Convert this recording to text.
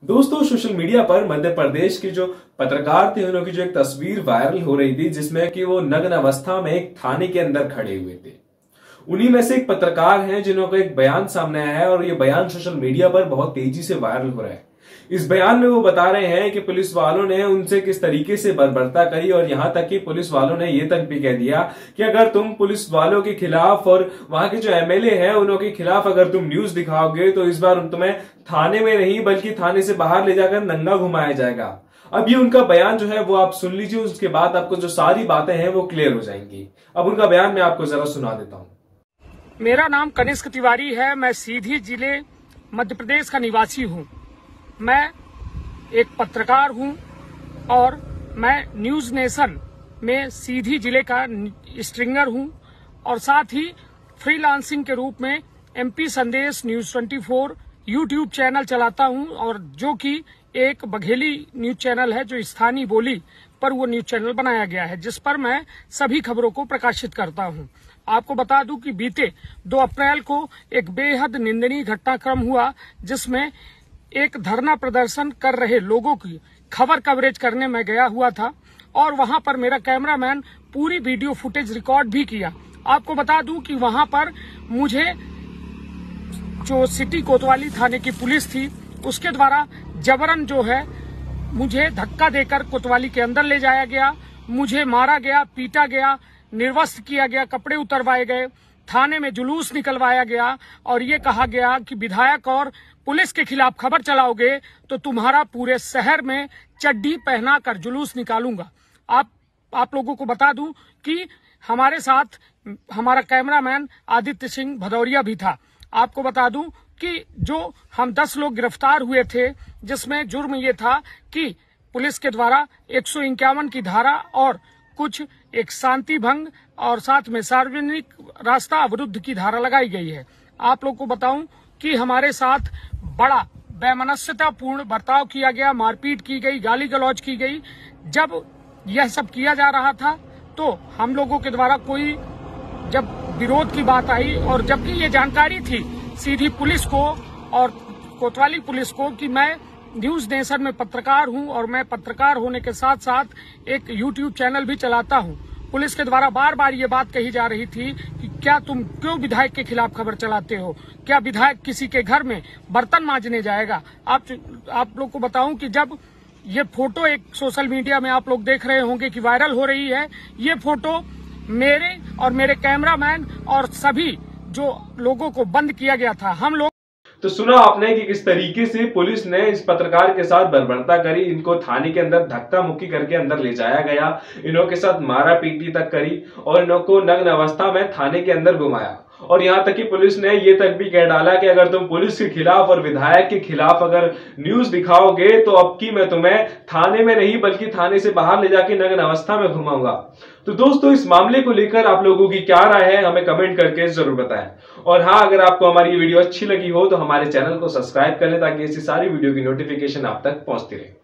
दोस्तों, social media पर मध्य प्रदेश के जो पत्रकार थे उनकी जो एक तस्वीर वायरल हो रही थी जिसमें कि वो नग्न अवस्था में एक थाने के अंदर खड़े हुए थे। उन्हीं में से एक पत्रकार हैं जिन्होंने एक बयान सामने आया है और ये बयान सोशल मीडिया पर बहुत तेजी से वायरल हो रहा है। इस बयान में वो बता रहे हैं कि पुलिस वालों ने उनसे किस तरीके से बर्बरता करी और यहां तक कि पुलिस वालों ने ये तक भी कह दिया कि अगर तुम पुलिस वालों के खिलाफ और वहां के जो एमएलए हैं उनके खिलाफ अगर तुम न्यूज दिखाओगे तो इस बार तुम्हें थाने में नहीं बल्कि थाने से बाहर ले जाकर नंगा घुमाया जाएगा। अब ये उनका बयान जो है वो आप सुन लीजिए, उसके बाद आपको जो सारी बातें हैं वो क्लियर हो जाएंगी। अब उनका बयान मैं आपको जरा सुना देता हूं। मेरा नाम कनिष्क तिवारी है। मैं सीधी जिले मध्य प्रदेश का निवासी हूं। मैं एक पत्रकार हूं और मैं न्यूज नेशन में सीधी जिले का स्ट्रिंगर हूं और साथ ही फ्रीलांसिंग के रूप में एमपी संदेश न्यूज 24 यूट्यूब चैनल चलाता हूं और जो कि एक बघेली न्यूज चैनल है जो स्थानीय बोली पर वो न्यूज चैनल बनाया गया है जिस पर मैं सभी खबरों को प्रकाशित करता हूं। आपको बता दूं कि बीते 2 अप्रैल को एक बेहद निंदनीय घटनाक्रम हुआ जिसमें एक धरना प्रदर्शन कर रहे लोगों की खबर कवरेज करने में गया हुआ था और वहां पर मेरा कैमरामैन पूरी वीडियो फुटेज रिकॉर्ड भी किया। आपको बता दूं कि वहां पर मुझे जो सिटी कोतवाली थाने की पुलिस थी उसके द्वारा जबरन जो है मुझे धक्का देकर कोतवाली के अंदर ले जाया गया, मुझे मारा गया, पीटा गया, निर्वस्त्र किया गया, कपड़े उतरवाए गए, थाने में जुलूस निकलवाया गया और ये कहा गया कि विधायक और पुलिस के खिलाफ खबर चलाओगे तो तुम्हारा पूरे शहर में चड्डी पहना कर जुलूस निकालूंगा। आप लोगों को बता दूं कि हमारे साथ हमारा कैमरामैन आदित्य सिंह भदौरिया भी था। आपको बता दूं कि जो हम 10 लोग गिरफ्तार हुए थे जिसमें जुर्म ये था कि पुलिस के द्वारा 151 की धारा और कुछ एक शांति भंग और साथ में सार्वजनिक रास्ता अवरुद्ध की धारा लगाई गई है। आप लोग को बताऊं कि हमारे साथ बड़ा वैमनस्यतापूर्ण बर्ताव किया गया, मारपीट की गई, गाली गलौज की गई। जब यह सब किया जा रहा था तो हम लोगों के द्वारा कोई जब विरोध की बात आई और जबकि ये जानकारी थी सीधी पुलिस को और कोतवाली पुलिस को कि मैं न्यूज नेशन में पत्रकार हूं और मैं पत्रकार होने के साथ साथ एक यूट्यूब चैनल भी चलाता हूं। पुलिस के द्वारा बार बार ये बात कही जा रही थी कि क्या तुम क्यों विधायक के खिलाफ खबर चलाते हो, क्या विधायक किसी के घर में बर्तन मांजने जाएगा। आप लोग को बताऊं कि जब ये फोटो एक सोशल मीडिया में आप लोग देख रहे होंगे कि वायरल हो रही है, ये फोटो मेरे और मेरे कैमरामैन और सभी जो लोगों को बंद किया गया था। हम लोग तो सुना आपने कि किस तरीके से पुलिस ने इस पत्रकार के साथ बर्बरता करी, इनको थाने के अंदर धक्का मुक्की करके अंदर ले जाया गया, इन्हों के साथ मारा पीटी तक करी और इन्हों को नग्न अवस्था में थाने के अंदर घुमाया। और यहां तक कि पुलिस ने ये तक भी कह डाला कि अगर तुम पुलिस के खिलाफ और विधायक के खिलाफ अगर न्यूज दिखाओगे तो अब की मैं तुम्हें थाने में नहीं बल्कि थाने से बाहर ले जाके नग्न अवस्था में घुमाऊंगा। तो दोस्तों, इस मामले को लेकर आप लोगों की क्या राय है हमें कमेंट करके जरूर बताएं। और हाँ, अगर आपको हमारी ये वीडियो अच्छी लगी हो तो हमारे चैनल को सब्सक्राइब कर लें ताकि ऐसी सारी वीडियो की नोटिफिकेशन आप तक पहुंचती रहे।